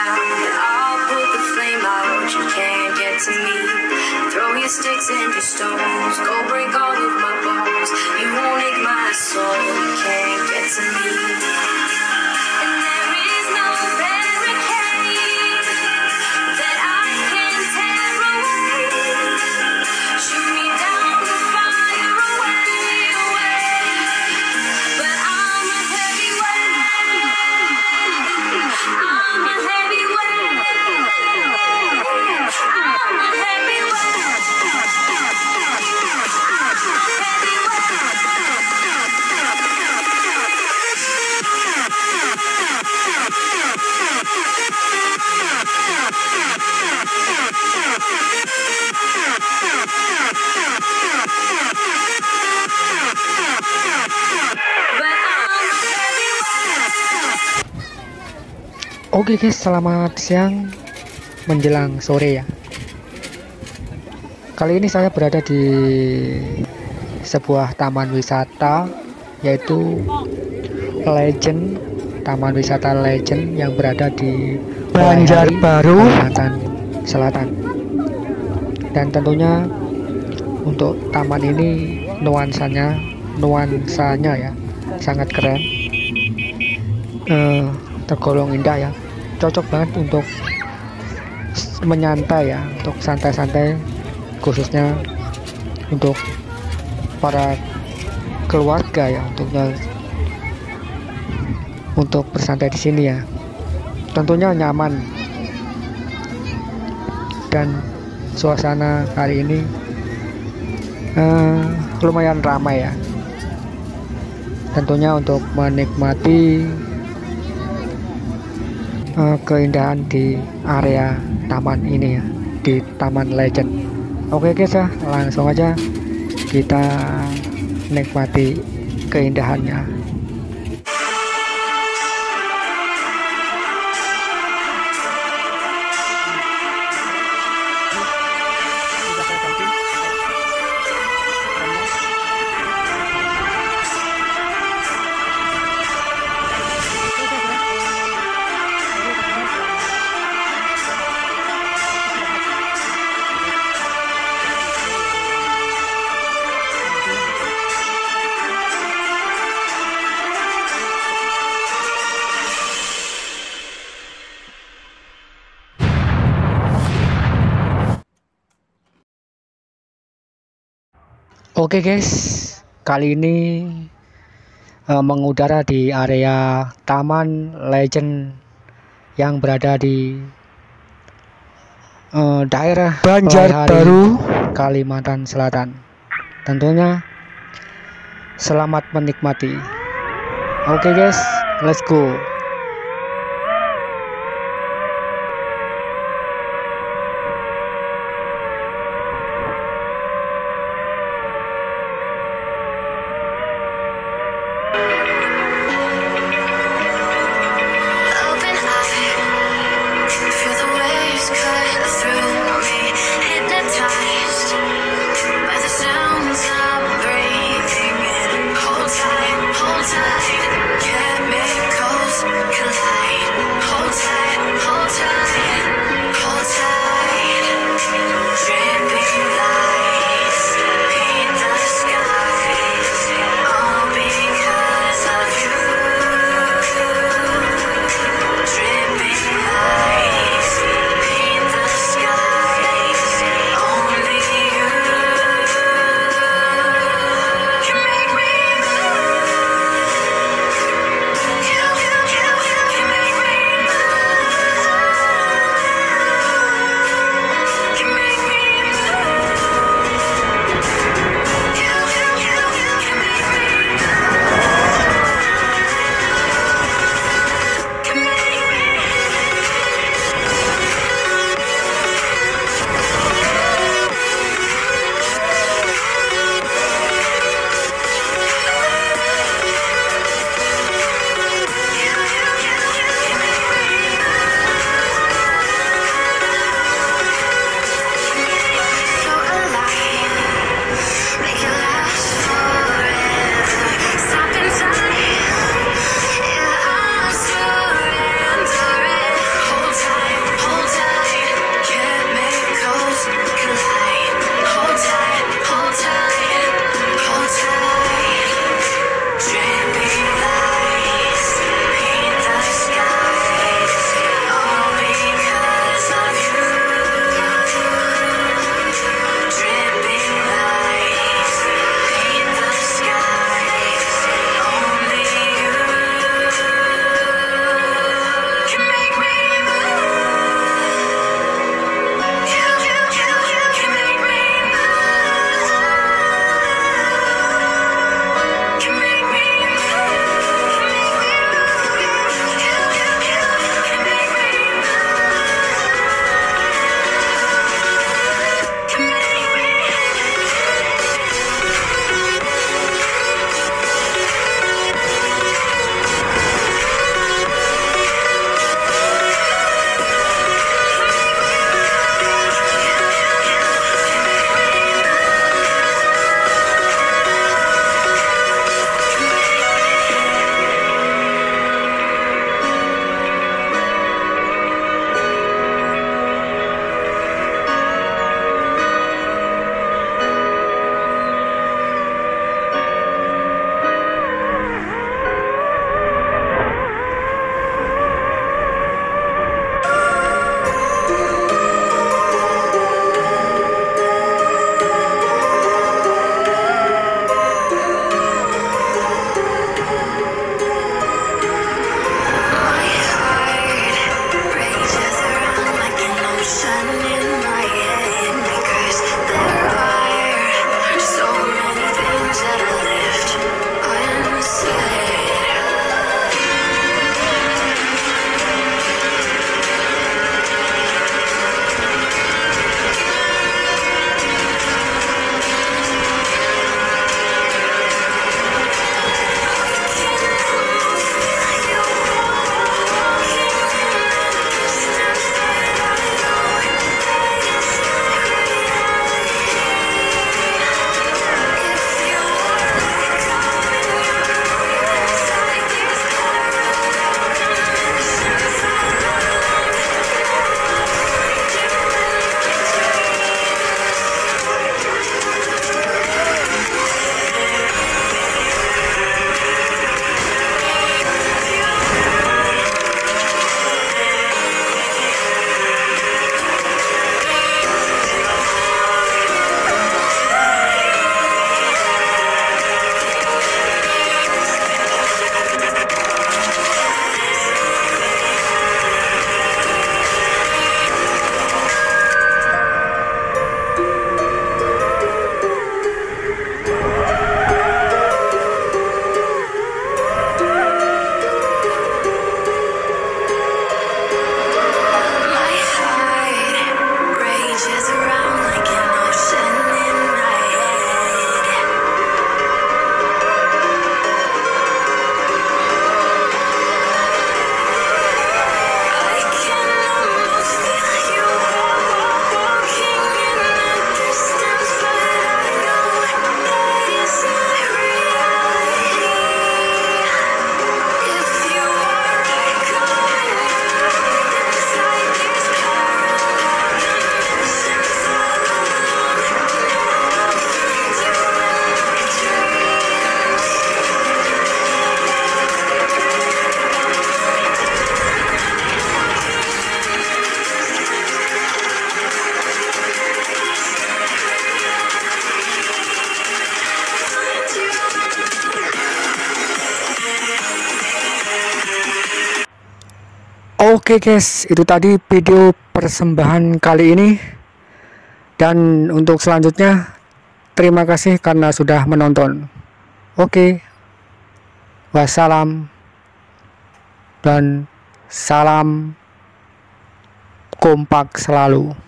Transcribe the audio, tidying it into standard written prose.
ground, but I'll put the flame out. You can't get to me. Throw your sticks and your stones, go break all of my bones. You won't ache my soul. You can't get to me. And there is no barricade that I can tear away. Shoot me down the fire away, away. But I'm a heavyweight. I'm a heavyweight. I'm a heavyweight. Oke guys, selamat siang menjelang sore ya. Kali ini saya berada di sebuah taman wisata, yaitu Legend, Taman Wisata Legend yang berada di Banjarbaru, Kalimantan Selatan. Dan tentunya untuk taman ini nuansanya ya sangat keren, tergolong indah ya. Cocok banget untuk menyantai ya, untuk santai-santai, khususnya untuk para keluarga ya, untuk bersantai di sini ya. Tentunya nyaman, dan suasana hari ini lumayan ramai ya. Tentunya untuk menikmati keindahan di area taman ini ya, di Taman Legend. Oke guys ya, langsung aja kita nikmati keindahannya. Oke guys, kali ini mengudara di area Taman Legend yang berada di daerah Banjarbaru, Kalimantan Selatan. Tentunya selamat menikmati. Oke guys, let's go. Chemicals Oke guys, itu tadi video persembahan kali ini. Dan untuk selanjutnya, terima kasih karena sudah menonton. Oke, wassalam dan salam kompak selalu.